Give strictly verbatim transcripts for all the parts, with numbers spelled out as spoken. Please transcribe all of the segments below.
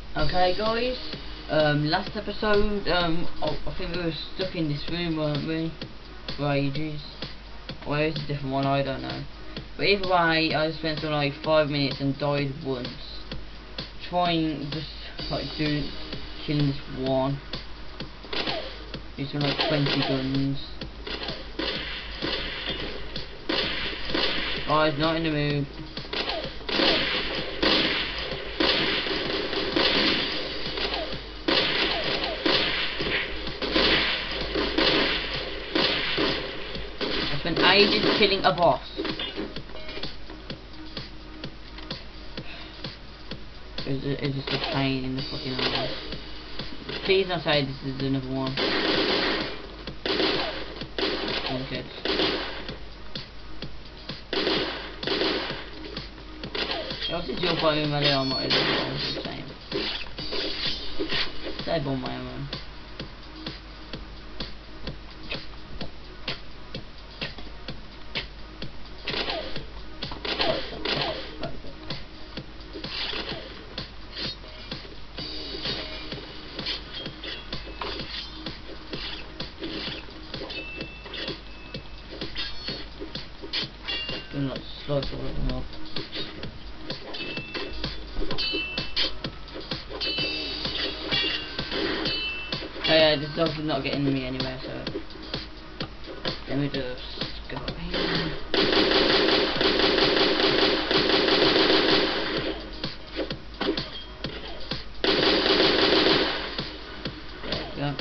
Okay guys, um, last episode, um, I, I think we were stuck in this room, weren't we, for ages. Or it's a different one, I don't know. But either way, I spent something like five minutes and died once. Trying, just like doing, killing this one. Using like twenty guns. Guys, not in the mood. I spent ages killing a boss. It's, it's just a pain in the fucking ass. Please don't say this is another one. Okay. Else is your bone melee armor, is the same. Save all my ammo. Do not slug them up. Oh yeah, this dog's not getting me anywhere, so let me just go here. There we go.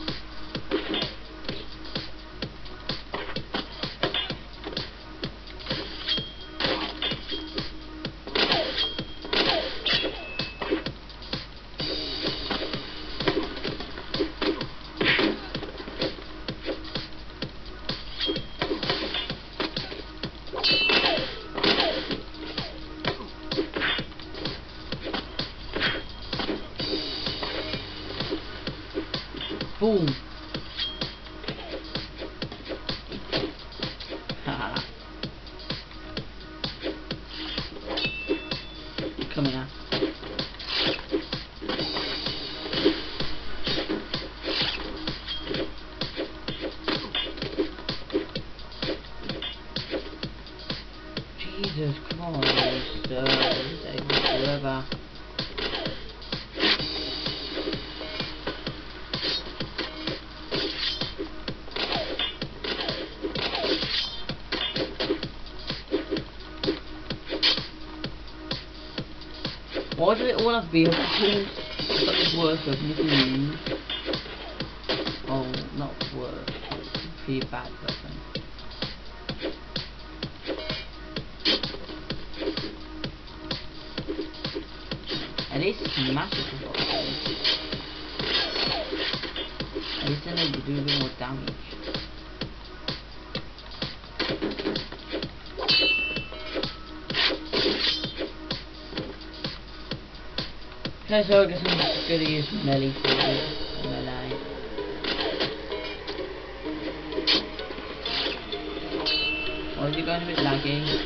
Boom. Haha. Come here. Jesus Christ, uh, this takes forever. Why do it all have vehicles? It's like this work of nothing. Oh, not work. Be a bad person. At least smash it for fuck's sake. At least then they do a bit more damage. Okay, so I guess I'm just gonna use melee for it. Melee. Why is it going a bit laggy?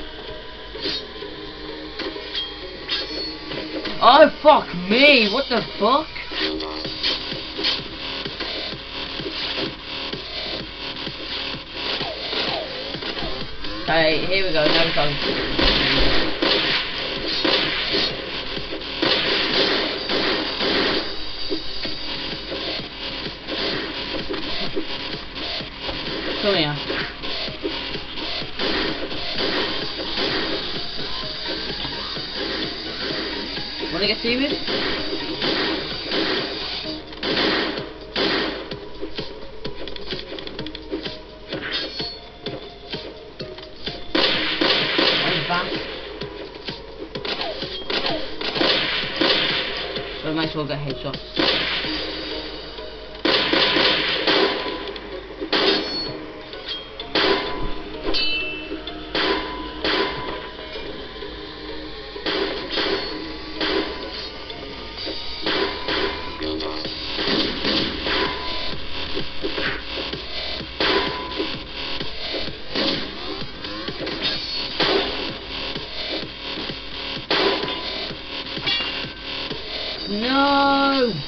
Oh fuck me! What the fuck? Hey, here we go. Now it's on. Come here. Wanna get serious? I'm back. So I might as well get headshots. No!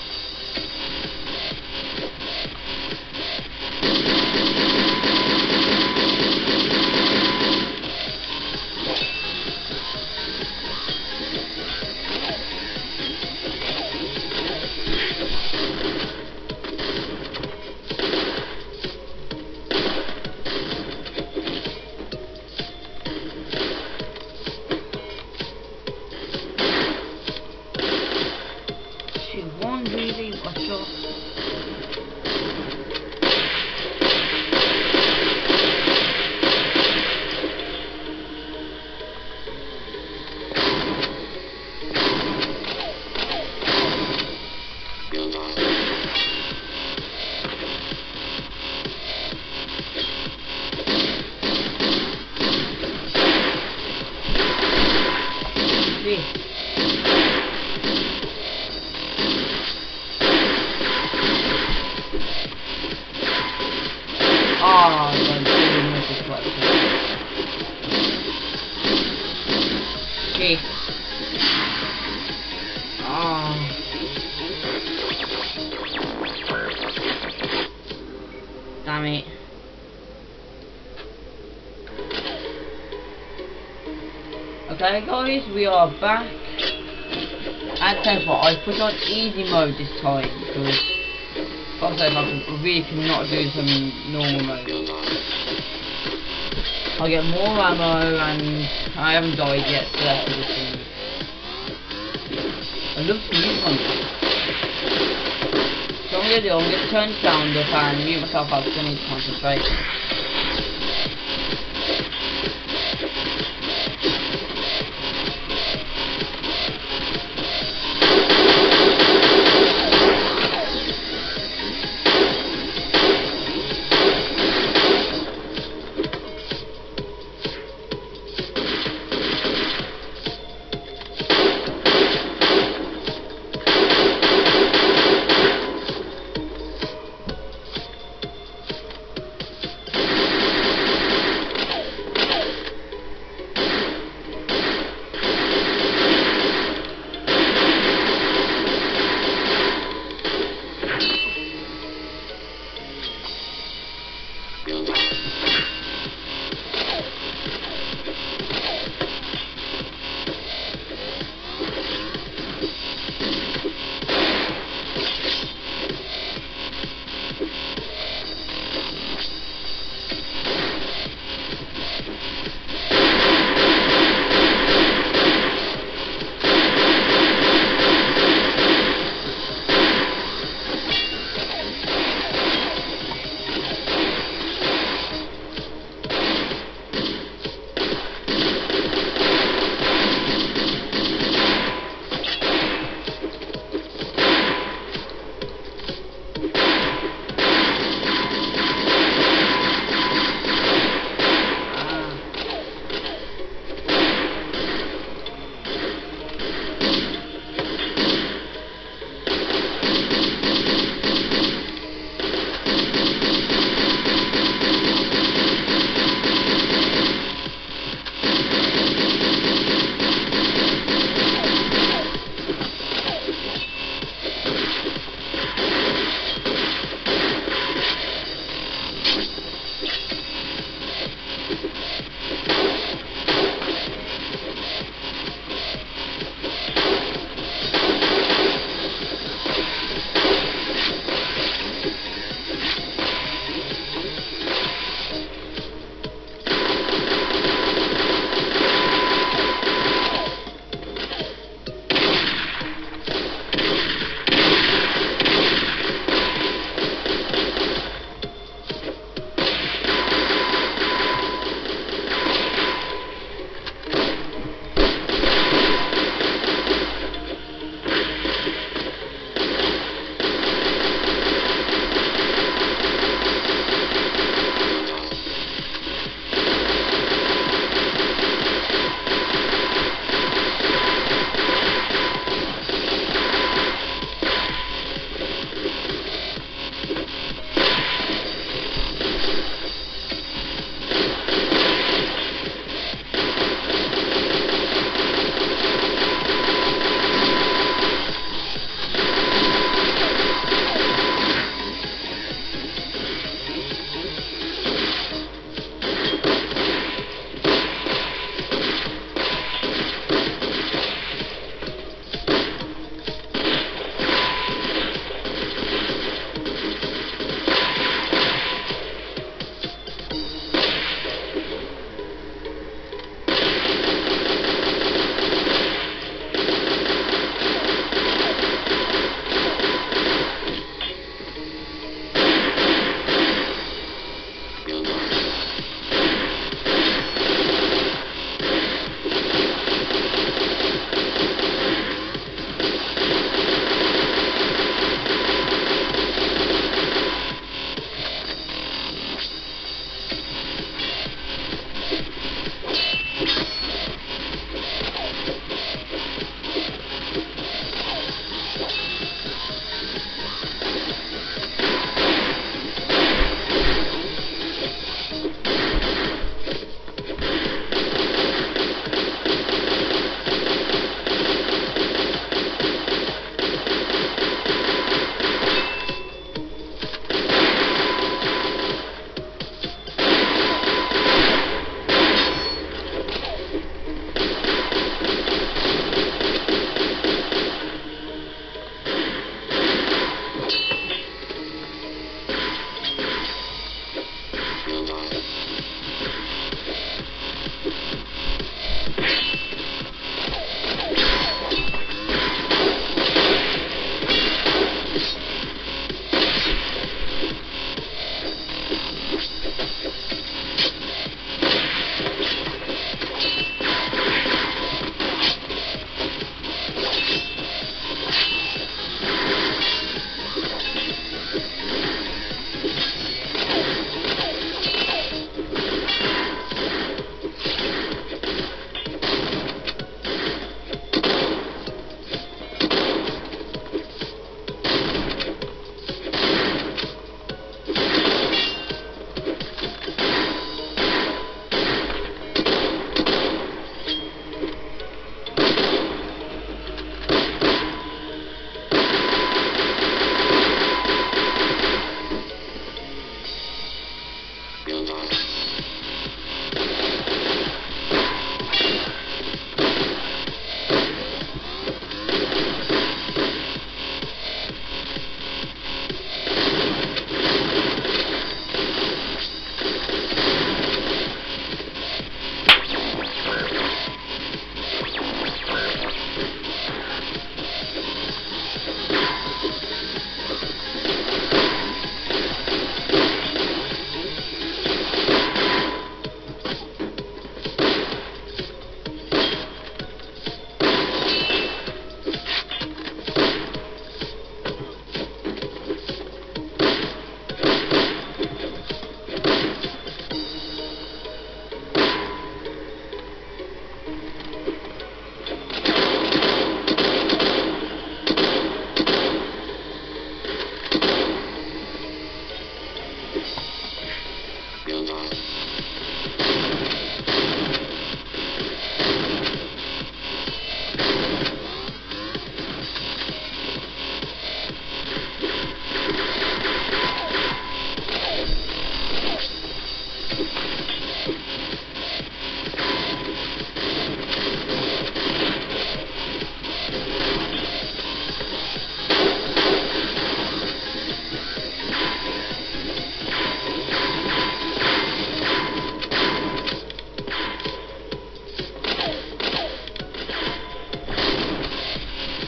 One really a shot. See. Oh, I'm doing this as well. Okay. Oh. Damn it. Okay guys, we are back. And tell you what, I put on easy mode this time because also if I really cannot do some normal mode. I'll get more ammo and I haven't died yet, so that's a good thing. I love the music on this. So I'm gonna do, I'm gonna turn the sound up and mute myself out because I need to concentrate.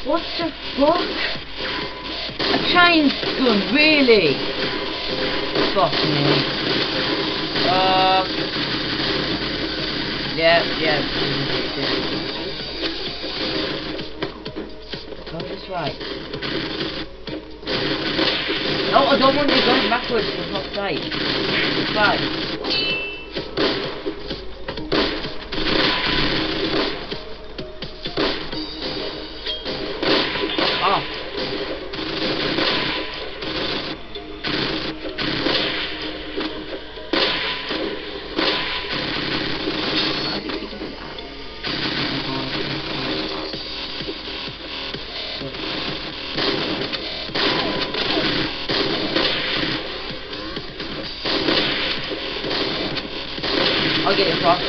What the fuck? A chain gun, really? Fuck me. Uh, yeah, yeah. Go this way. No, I don't want you going backwards, for fuck's sake. This way. I'll get it across.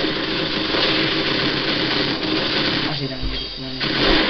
Actually, don't get it. No,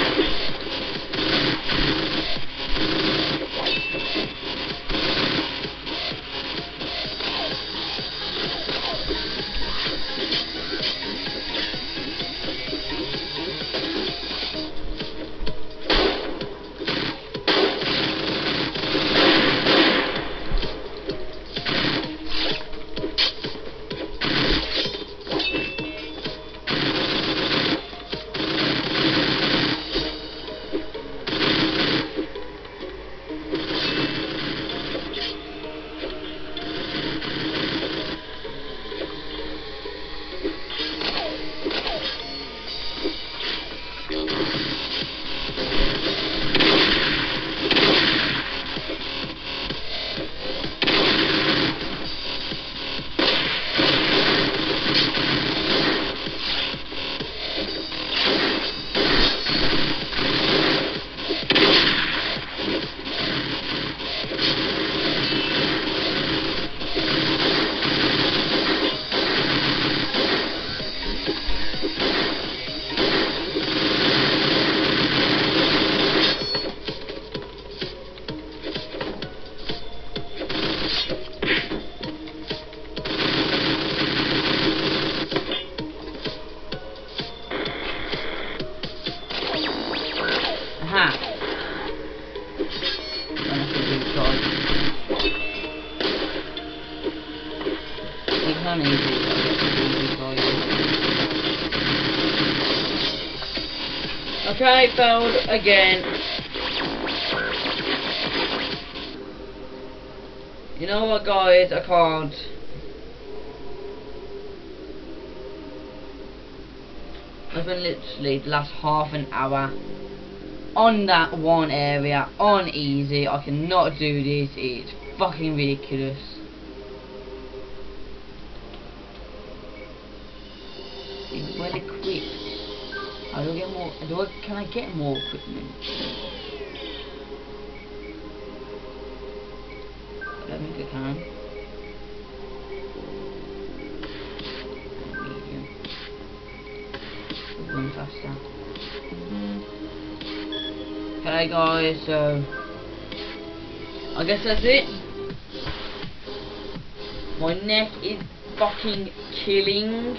Aha! It's not easy, easy for you. Okay, failed again. You know what, guys? I can't. I've been literally the last half an hour on that one area on easy. I cannot do this. It's fucking ridiculous. It's well equipped. How do I get more? Do I, can I get more equipment? I don't think I can. Medium. Run faster. Okay guys, so I guess that's it. My neck is fucking killing.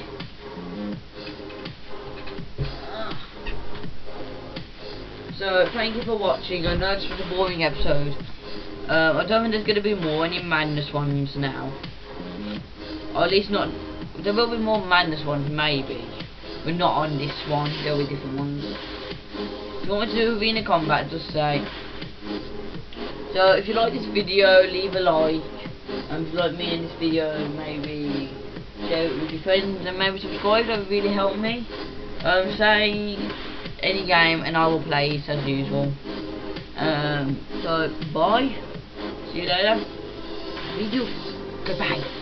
So thank you for watching. I know this was a boring episode. Uh, I don't think there's going to be more any madness ones now. Or at least not. There will be more madness ones maybe, but not on this one. There will be different ones. If you want me to do arena combat, just say. So if you like this video, leave a like. And if you like me in this video, maybe share it with your friends and maybe subscribe. That would really help me. Um, say any game and I will play it as usual. Um, so bye. See you later. Video. Goodbye.